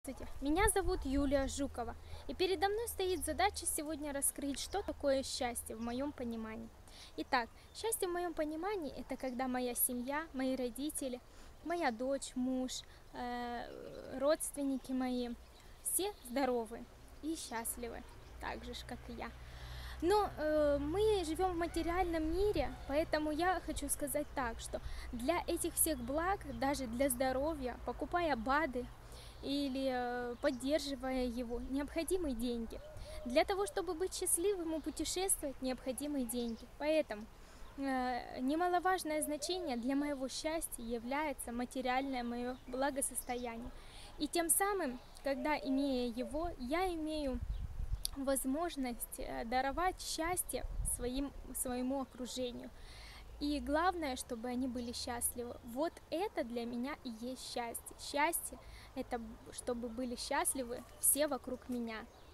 Здравствуйте, меня зовут Юлия Жукова, и передо мной стоит задача сегодня раскрыть, что такое счастье в моем понимании. Итак, счастье в моем понимании – это когда моя семья, мои родители, моя дочь, муж, родственники мои, все здоровы и счастливы, так же, как и я. Но мы живем в материальном мире, поэтому я хочу сказать так, что для этих всех благ, даже для здоровья, покупая БАДы или поддерживая его, необходимы деньги. Для того, чтобы быть счастливым и путешествовать, необходимы деньги. Поэтому немаловажное значение для моего счастья является материальное мое благосостояние. И тем самым, когда имея его, я имею возможность даровать счастье своему окружению. И главное, чтобы они были счастливы. Вот это для меня и есть счастье. Счастье – это чтобы были счастливы все вокруг меня.